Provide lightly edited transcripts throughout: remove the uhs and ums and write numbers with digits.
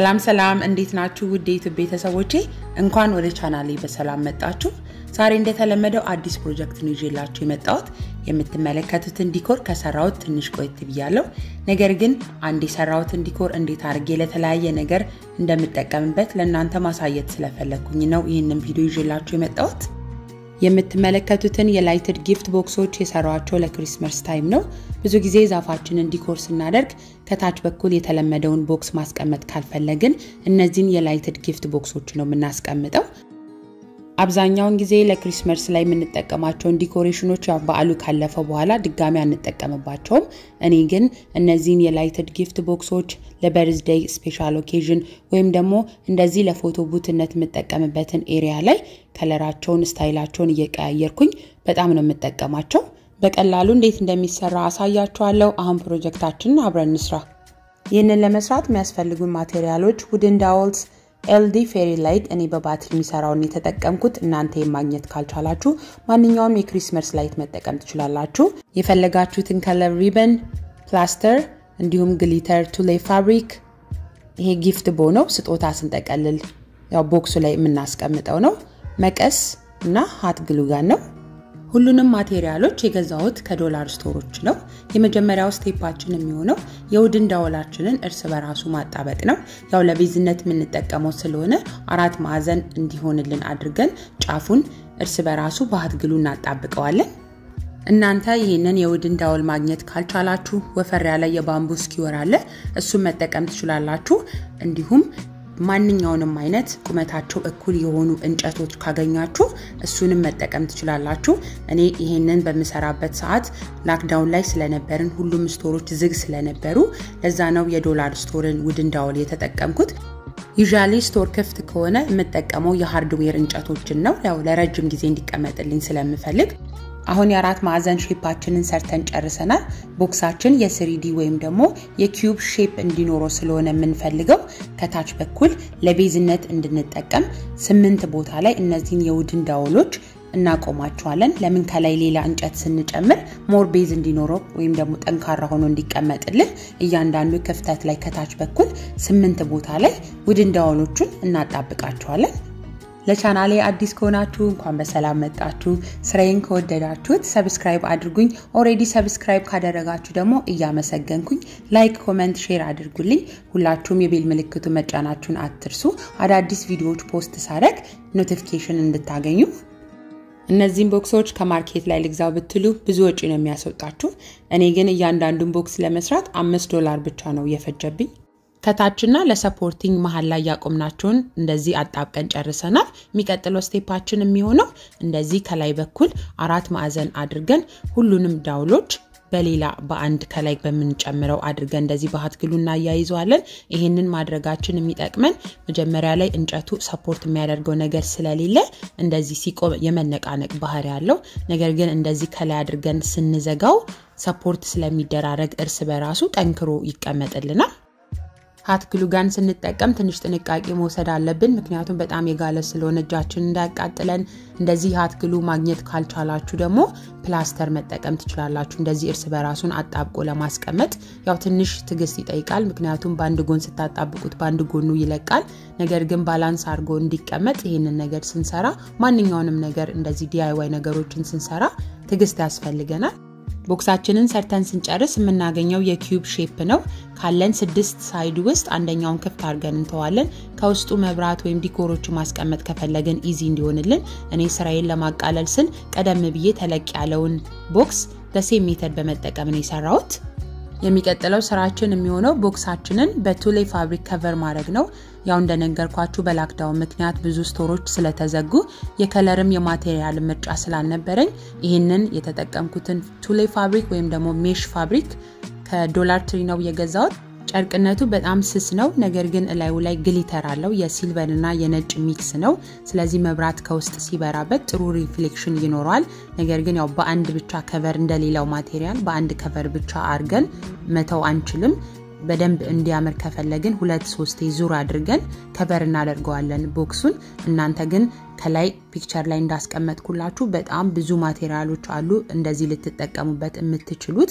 ሰላም እንዴት ናችሁ ውድ የዩቲዩብ ቤተሰቦቼ እንኳን ወደ ቻናሌ በሰላም መጣችሁ ዛሬ እንደተለመደው አዲስ ፕሮጀክት ነው ይዤላችሁ የመጣሁት የምትመለከቱትን ዲኮር ከሰራሁት ትንሽ ቆይት ብያለሁ ነገር ግን አንድ የሰራሁትን ዲኮር እንዴት አድርጌ ለተለያየ ነገር እንደምጠቀምበት ለእናንተ ማሳየት ስለፈለኩኝ ነው ይሄንን ቪዲዮ ይዤላችሁ የመጣሁት የምትመለከቱትን የላይትድ ጊፍት ቦክሶች የሰራዋቸው ለክሪስማስ ታይም ነው ብዙ ጊዜ ዛፋችንን ዲኮር ስናደርግ ከታች በኩል የተለመደውን ቦክስ ማስቀመጥ ካልፈለግን እነዚህን የላይትድ ጊፍት ቦክሶች ነው የምናስቀምጠው አብዛኛውን ጊዜ ለክሪስማስ ላይ የምንጠቀማቸውን ዲኮሬሽኖች በዓሉ ካለፈ በኋላ ድጋሚ አንጠቀምባቸውም እኔ ግን እነዚህን የላይትድ ጊፍት ቦክሶች ለበርዝዴይ ስፔሻል ኦኬዥን ወይም ደግሞ እንደዚህ ለፎቶ ቡትነት የምጠቀምበትን ኤሪያ ላይ ከለራቸውን ስታይላቸውን እየቀያየርኩኝ በጣም ነው የምጠቀማቸው በቀላሉ እንዴት እንደሚሰራ አሳያችኋለሁ አሁን ፕሮጀክታችንን አብረን እንስራ ይሄንን ለመስራት የሚያስፈልጉን ማቴሪያሎች wooden dowels LD fairy light እኔ በባትሪ የሚሰራው ነው የተጠቀምኩት እናንተ የማግኘት ካልቻላችሁ ማንኛውም የክሪስማስ ላይት መጠቀም ትችላላችሁ የፈለጋችሁትን ከለር ሪበን ፕላስተር እንዲሁም ግሊተር ቱሌ ፋብሪክ ይሄ ጊፍት ቦ ነው ስጦታ ስንጠቀልል ያው ቦክሱ ላይ የምናስቀምጠው ነው መቀስ እና ሃት ግሉ ጋን ነው ሁሉንም ማቴሪያሎች የገዛሁት ከዶላር ስቶሮች ነው የመጀመሪያው ስቴፓችን የሚሆነው የውድን ዳውላችንን እርስ በራሱ ማጣበቅ ነው ያው ለቤዝነት የምንጠቀመው ስለሆነ አራት ማዕዘን እንዲሆንልን አድርገን ጫፉን እርስ በራሱ በሃት ግሉ እናጣብቀዋለን እናንተ ይሄንን የውድን ዳውል ማግኘት ካልቻላችሁ ወፈር ያለ የባምቡ ስኪወር አለ እሱን መጠቀም ትችላላችሁ እንዲሁም ማንኛውንም አይነት ቁመታቸው እኩል የሆኑ እንጨቶች ካገኛችሁ እሱንም መጠቀም ትችላላችሁ እኔ ይሄንን በመሰራበት ሰዓት ላክዳውን ላይ ስለነበርን ሁሉም ስቶሮች ዝግ ስለነበሩ ለዛ ነው የዶላር ስቶርን ውድን ዳውል የተጠቀምኩት ዩዥዋሊ ስቶር ክፍት ከሆነ የምጠቀመው የሃርድዌር እንጨቶችን ነው ያው ለረጅም ጊዜ እንዲቀመጥልኝ ስለምፈልግ አሁን የአራት ማዕዘን ሼፓችንን ሰርተን ጨርሰናል ቦክሳችን የ3D ወይም ደግሞ የኪዩብ ሼፕ እንዲኖረው ስለሆነ የምንፈልገው ከታች በኩል ለቤዝነት እንድንጠቀም 8 ቦታ ላይ እነዚህን የውድን ዳውሎች እናቆማቸዋለን ለምን ከላይ ሌላ እንጨት ስንጨምር ሞር ቤዝ እንዲኖረው ወይም ደግሞ ጠንካራ ሆኖ እንዲቀመጥልን እያንዳንዱ ክፍተት ላይ ከታች በኩል 8 ቦታ ላይ ውድን ዳውሎቹን እናጣብቃቸዋለን ለቻናሌ አዲስ ከሆናችሁ እንኳን በሰላም መጣችሁ ስራዬን ከወደዳችሁት ሰብስክራይብ አድርጉኝ ኦሬዲ ሰብስክራይብ ካደረጋችሁ ደግሞ እያመሰገንኩኝ ላይክ ኮሜንት ሼር አድርጉልኝ ሁላችሁም የቤል ምልክቱ መጫናችሁን አትርሱ አዳዲስ ቪዲዮዎች ፖስት ሳደርግ ኖቲፊኬሽን እንድታገኙ እነዚህን ቦክሶች ከማርኬት ላይ ልግዛው ብትሉ ብዙ ወጪ ነው የሚያስወጣችሁ እኔ ግን እያንዳንዱን ቦክስ ለመስራት $5 ብቻ ነው የፈጀብኝ ከታችና ለሰፖርቲንግ መሃል ላይ ያቆምናቸውን እንደዚህ አጣብቀን ጨርሰናል የሚቀጥለው ስቴፓችን የሚሆነው እንደዚህ ከላይ በኩል አራት ማዕዘን አድርገን ሁሉንም ዳውሎች በሌላ በአንድ ከላይ በመንጨምረው አድርገን እንደዚህ በሃት ግሉና ያይዘዋለን ይሄንን ማድረጋችን የሚጠቅመን መጀመሪያ ላይ እንጨቱ ሰፖርት የሚያደርገው ነገር ስለሌለ እንደዚህ ሲቆም የመነቃነቅ ባህሪ ያለው ነገር ግን እንደዚህ ከላይ አድርገን ስንዘጋው ሰፖርት ስለሚደራረግ እርስ በራሱ ጠንክሮ ይቀመጥልናል ሃት ግሉ ጋን ስንጠቀም ትንሽ ጥንቃቄ መውሰድ አለብን ምክንያቱም በጣም የጋለ ስለሆነ እጃችን እንዳያቃጥለን እንደዚህ ሃት ግሉ ማግኘት ካልቻላችሁ ደግሞ ፕላስተር መጠቀም ትችላላችሁ እንደዚህ እርስ በራሱን አጣብቆ ለማስቀመጥ ያው ትንሽ ትግስት ይጠይቃል ምክንያቱም ባንድ ጎን ስታጣብቁት ባንድ ጎኑ ይለቃል ነገር ግን ባላንስ አድርጎ እንዲቀመጥ ይሄንን ነገር ስንሰራ ማንኛውንም ነገር እንደዚህ DIY ነገሮችን ስንሰራ ትግስት ያስፈልገናል ቦክሳችንን ሰርተን ስንጨርስ የምናገኘው የኪዩብ ሼፕ ነው ካለን 6 ሳይድ ውስጥ አንደኛውን ክፍት አድርገን እንተዋለን ከውስጡ መብራት ወይም ዲኮሮች ማስቀመጥ ከፈለግን ኢዚ እንዲሆንልን እኔ ስራዬን ለማቃለል ስል ቀደም ብዬ ተለቅ ያለውን ቦክስ በሴም ሜተድ በመጠቀም ነው የሰራሁት የሚቀጥለው ስራችን የሚሆነው ቦክሳችንን በቱሌ ፋብሪክ ከቨር ማድረግ ነው ያው እንደነገርኳችሁ በላክዳውን ምክንያት ብዙ ስቶሮች ስለተዘጉ የከለርም የማቴሪያል ምርጫ ስላልነበረኝ ይሄንን የተጠቀምኩትን ቱሌ ፋብሪክ ወይም ደግሞ ሜሽ ፋብሪክ ከዶላር ትሪ ነው የገዛሁት ጨርቅነቱ በጣም ስስ ነው ነገር ግን እላዩ ላይ ግሊተር አለው የሲልቨር እና የነጭ ሚክስ ነው ስለዚህ መብራት ከውስጥ ሲበራበት ጥሩ ሪፍሌክሽን ይኖራል ነገር ግን ያው በአንድ ብቻ ከቨር እንደሌላው ማቴሪያል በአንድ ከቨር ብቻ አድርገን መተው አንችልም በደንብ እንዲያምር ከፈለግን 2-3 ዙር አድርገን ከቨር እናደርገዋለን ቦክሱን እናንተ ግን ከላይ ፒክቸር ላይ እንዳስቀመጥኩላችሁ በጣም ብዙ ማቴሪያሎች አሉ እንደዚህ ልትጠቀሙበት የምትችሉት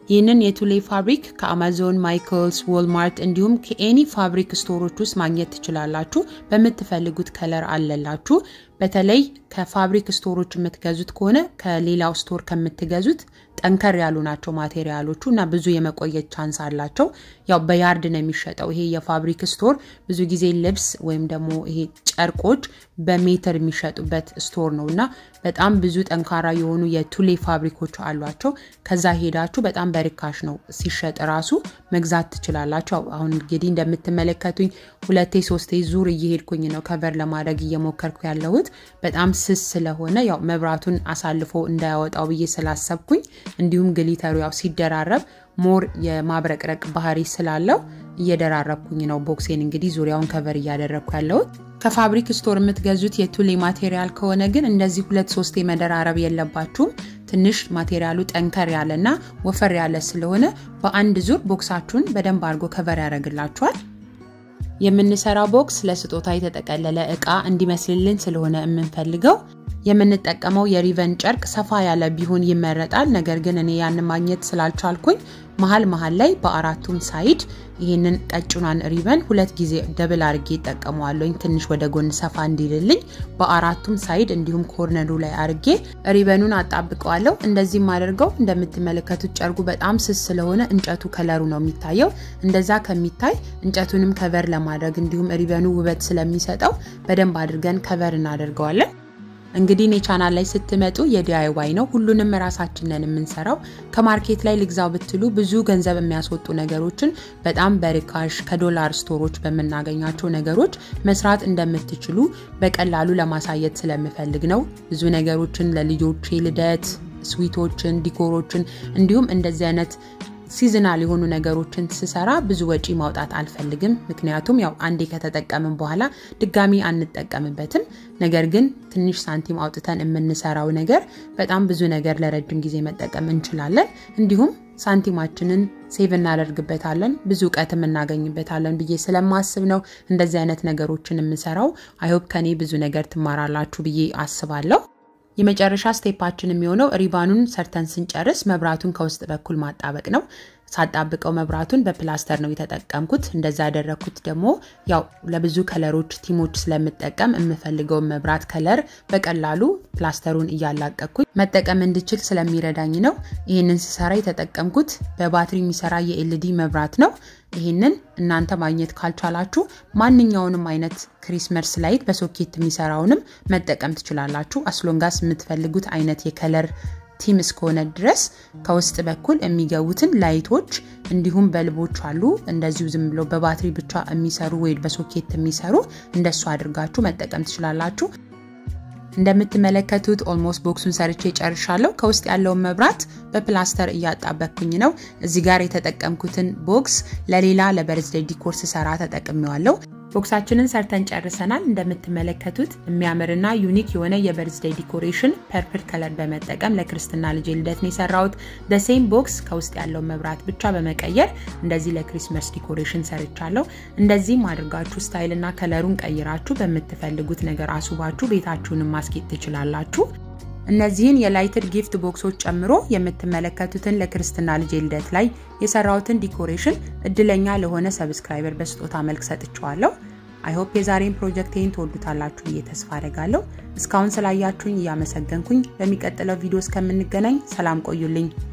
ይህንን የቱሌ ፋብሪክ ከአማዞን፣ ማይክልስ፣ ዎልማርት እንዲሁም ከኤኒ ፋብሪክ ስቶሮች ውስጥ ማግኘት ትችላላችሁ። በመትፈልጉት ከለር አለላችሁ። በተለይ ከፋብሪክ ስቶሮች የምትገዙት ከሆነ ከሌላው ስቶር ከምትገዙት ጠንከር ያሉ ናቸው ማቴሪያሎቹ እና ብዙ የመቆየት ቻንስ አላቸው። ያው በያርድ ነው የሚሸጠው። ይሄ የፋብሪክ ስቶር ብዙ ጊዜ ልብስ ወይም ደግሞ ይሄ ጨርቆች በሜትር የሚሸጡበት ስቶር ነውና በጣም ብዙ ጠንካራ የሆኑ የቱሌ ፋብሪኮች አሏቸው። ከዛ ሄዳችሁ በጣም በርካሽ ነው ሲሸጥ ራሱ መግዛት ትችላላችሁ። አሁን እንግዲህ እንደምትመለከቱኝ 2-3 ዙር እየሄድኩኝ ነው ከቨር ለማድረግ እየሞከርኩ ያለሁት። በጣም ስስ ስለሆነ ያው መብራቱን አሳልፎ እንዳያወጣው ብዬ ስላሰብኩኝ እንዲሁም ግሊተሩ ያው ሲደራረብ ሞር የማብረቅረቅ ባህሪ ስላለው እየደራረብኩኝ ነው ቦክሴን እንግዲህ ዙሪያውን ከቨር እያደረኩ ያለው። ከፋብሪክ ስቶር የምትገዙት የቱሌ ማቴሪያል ከሆነ ግን እንደዚህ 2-3 መደራረብ የለባችሁም። ትንሽ ማቴሪያሉ ጠንከር ያለና ወፈር ያለ ስለሆነ በአንድ ዙር ቦክሳችሁን በደንብ አድርጎ ከቨር ያደርግላችኋል። የምንሰራው ቦክስ ለስጦታ የተጠቀለለ እቃ እንዲመስልልን ስለሆነ የምንፈልገው የምንጠቀመው የሪቨን ጨርቅ ሰፋ ያለ ቢሆን ይመረጣል። ነገር ግን እኔ ያን ማግኘት ስላልቻልኩኝ መሃል ላይ በአራቱም ሳይድ ይሄንን ቀጭኗን ሪቨን ሁለት ጊዜ ደብል አርጌ ተጠቀመዋለሁኝ ትንሽ ወደ ጎን ሰፋ እንዲልልኝ በአራቱም ሳይድ እንዲሁም ኮርነሩ ላይ አርጌ ሪቨኑን አጣብቀዋለሁ። እንደዚህ ማደርገው እንደምትመለከቱት ጨርቁ በጣም ስስ ስለሆነ እንጨቱ ከለሩ ነው የሚታየው። እንደዛ ከሚታይ እንጨቱንም ከቨር ለማድረግ እንዲሁም ሪቨኑ ውበት ስለሚሰጠው በደንብ አድርገን ከቨር እናደርገዋለን። እንግዲህ እኔ ቻናል ላይ ስትመጡ የዲአይዋይ ነው ሁሉንም ራሳችንን የምንሰራው። ከማርኬት ላይ ልግዛው ብትሉ ብዙ ገንዘብ የሚያስወጡ ነገሮችን በጣም በርካሽ ከዶላር ስቶሮች በመናገኛቸው ነገሮች መስራት እንደምትችሉ በቀላሉ ለማሳየት ስለምፈልግ ነው። ብዙ ነገሮችን ለልጆች ልደት ስዊቶችን ዲኮሮችን እንዲሁም እንደዚህ አይነት ሲዝናል የሆኑ ነገሮችን ስሰራ ብዙ ወጪ ማውጣት አልፈልግም። ምክንያቱም ያው አንዴ ከተጠቀምን በኋላ ድጋሚ አንጠቀምበትም። ነገር ግን ትንሽ ሳንቲም አውጥተን የምንሰራው ነገር በጣም ብዙ ነገር ለረጅም ጊዜ መጠቀም እንችላለን። እንዲሁም ሳንቲማችንን ሴቭ እናደርግበታለን፣ ብዙ ዕውቀትም እናገኝበታለን ብዬ ስለማስብ ነው እንደዚህ አይነት ነገሮችን የምሰራው። አይ ሆፕ ከኔ ብዙ ነገር ትማራላችሁ ብዬ አስባለሁ። የመጨረሻ ስቴፓችን የሚሆነው ሪባኑን ሰርተን ስንጨርስ መብራቱን ከውስጥ በኩል ማጣበቅ ነው። ሳጣብቀው መብራቱን በፕላስተር ነው የተጠቀምኩት። እንደዛ ያደረኩት ደግሞ ያው ለብዙ ከለሮች ቲሞች ስለምጠቀም የምፈልገው መብራት ከለር በቀላሉ ፕላስተሩን እያላቀቅኩኝ መጠቀም እንድችል ስለሚረዳኝ ነው። ይሄንን ስሰራ የተጠቀምኩት በባትሪ የሚሰራ የኤልዲ መብራት ነው። ይሄንን እናንተ ማግኘት ካልቻላችሁ ማንኛውንም አይነት ክሪስመስ ላይት በሶኬት የሚሰራውንም መጠቀም ትችላላችሁ። አስሎንጋስ የምትፈልጉት አይነት የከለር ቲም እስከሆነ ድረስ ከውስጥ በኩል የሚገቡትን ላይቶች እንዲሁም በልቦች አሉ እንደዚሁ ዝም ብሎ በባትሪ ብቻ የሚሰሩ ወይ በሶኬት የሚሰሩ እንደሱ አድርጋችሁ መጠቀም ትችላላችሁ። እንደምትመለከቱት ኦልሞስት ቦክሱን ሰርቼ ጨርሻለሁ። ከውስጥ ያለው መብራት በፕላስተር እያጣበቅኩኝ ነው። እዚህ ጋር የተጠቀምኩትን ቦክስ ለሌላ ለበርዝዴይ ዲኮር ሰራ ተጠቅሜዋለሁ። ቦክሳችንን ሰርተን ጨርሰናል። እንደምትመለከቱት የሚያምርና ዩኒክ የሆነ የበርዝዴይ ዲኮሬሽን ፐርፕል ከለር በመጠቀም ለክርስትና ልጅ ልደት ነው የሰራሁት። the same box ከውስጥ ያለው መብራት ብቻ በመቀየር እንደዚህ ለክሪስማስ ዲኮሬሽን ሰርቻለሁ። እንደዚህም አድርጋችሁ ስታይልና ከለሩን ቀይራችሁ በመትፈልጉት ነገር አስውባችሁ ቤታችሁን ማስጌጥ ትችላላችሁ። እነዚህን የላይትድ ጊፍት ቦክሶች ጨምሮ የምትመለከቱትን ለክርስትና ልጅ ልደት ላይ የሰራሁትን ዲኮሬሽን እድለኛ ለሆነ ሰብስክራይበር በስጦታ መልክ ሰጥቻለሁ። አይ ሆፕ የዛሬን ፕሮጀክቴን ተወዱታላችሁ ብዬ ተስፋ አደርጋለሁ። እስካሁን ስላያችሁኝ ያመሰግንኩኝ። በሚቀጥለው ቪዲዮ እስከምንገናኝ ሰላም ቆዩልኝ።